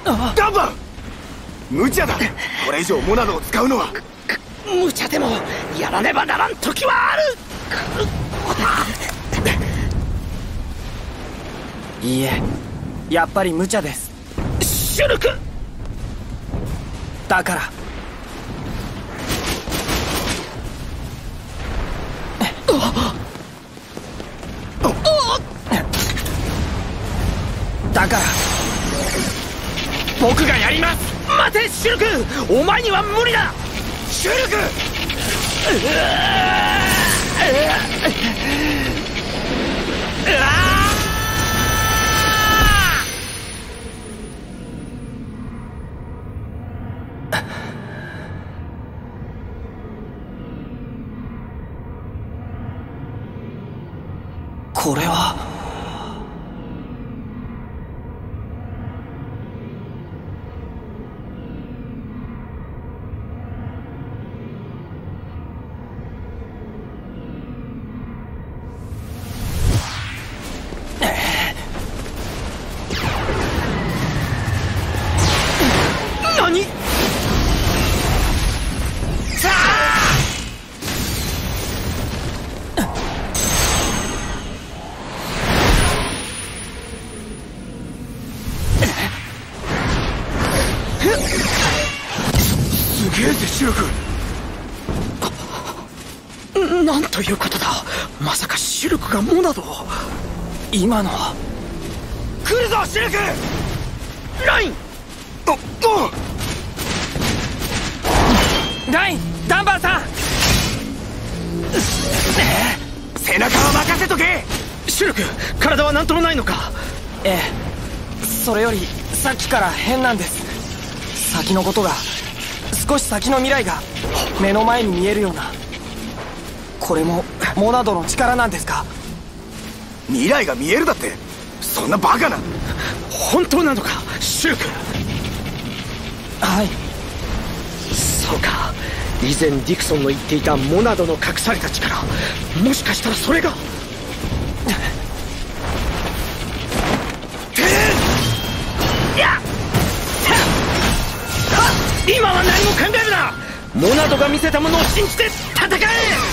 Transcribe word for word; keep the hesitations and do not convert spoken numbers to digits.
ダンバン、無茶だ。これ以上モナドを使うのは。 無茶でもやらねばならん時はある。 いいえ、やっぱり無茶です。 シュルクだからだから僕がやります。 待てシュルク、お前には無理だ。 シュルク、 これは何？ すげえぜシュルク。 なんということだ。まさかシュルクがモナドを。 今のは。 来るぞシュルク。 ライン、 おおライン、ダンバーさん、 背中は任せとけ。 シュルク、体は何ともないのか？ ええ、それよりさっきから変なんです。先のことが、少し先の未来が目の前に見えるような。これもモナドの力なんですか？ 未来が見えるだって、そんなバカな。 本当なのかシュルク？ はい。 そうか、以前ディクソンの言っていたモナドの隠された力、もしかしたらそれが。今は何も考えるな。モナドが見せたものを信じて戦え。